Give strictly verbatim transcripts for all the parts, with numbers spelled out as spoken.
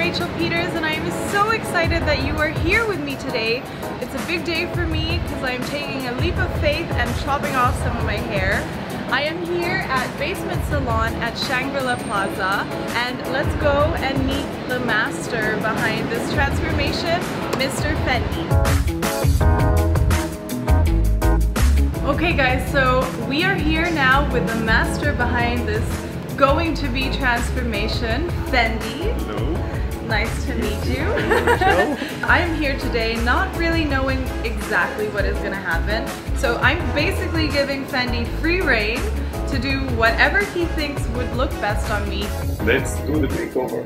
Rachel Peters, and I am so excited that you are here with me today. It's a big day for me because I am taking a leap of faith and chopping off some of my hair. I am here at Basement Salon at Shangri-La Plaza, and let's go and meet the master behind this transformation, Mister Fendi. Okay guys, so we are here now with the master behind this going to be transformation, Fendi. Hello. Nice to meet you. I am here today not really knowing exactly what is going to happen. So I'm basically giving Fendi free reign to do whatever he thinks would look best on me. Let's do the takeover.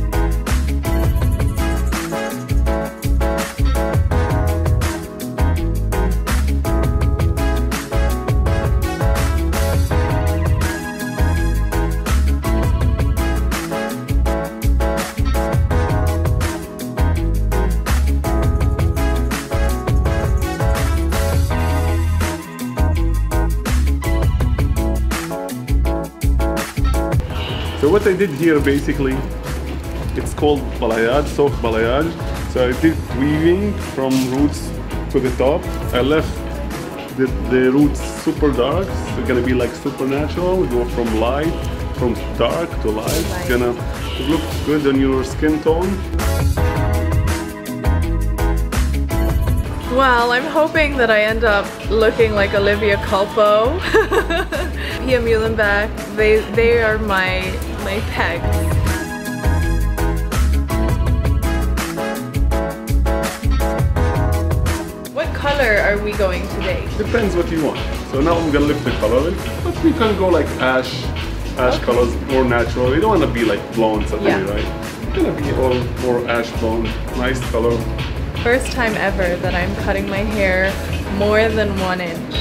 So what I did here basically, it's called balayage, soft balayage. So I did weaving from roots to the top. I left the, the roots super dark. So it's gonna be like supernatural. We go from light, from dark to light. It's gonna look good on your skin tone. Well, I'm hoping that I end up looking like Olivia Culpo. Pia Muhlenbeck, they, they are my, my pegs. What color are we going today? Depends what you want. So now I'm gonna lift the color in, but we can go like ash, ash okay. colors, more natural. You don't want to be like blonde suddenly, yeah. right? It's gonna be all more ash blonde, nice color. First time ever that I'm cutting my hair more than one inch.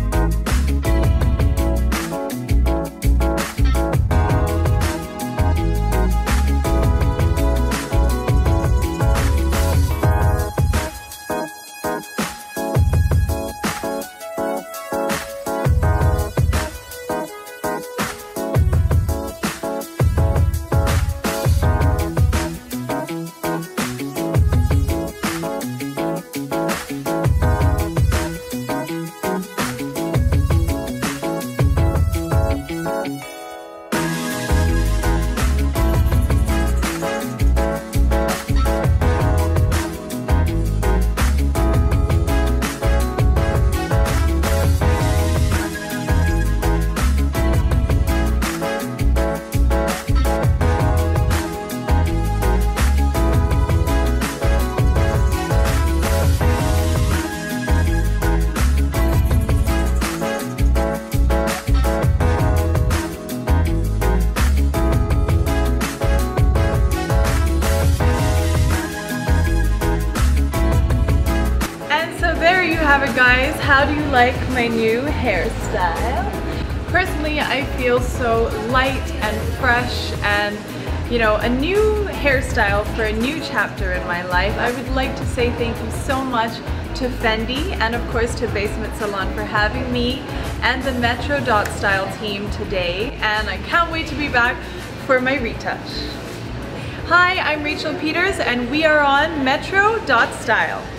Have it, guys. How do you like my new hairstyle? Personally, I feel so light and fresh and, you know, a new hairstyle for a new chapter in my life. I would like to say thank you so much to Fendi and of course to Basement Salon for having me and the Metro Dot Style team today, and I can't wait to be back for my retouch. Hi, I'm Rachel Peters and we are on Metro Dot Style.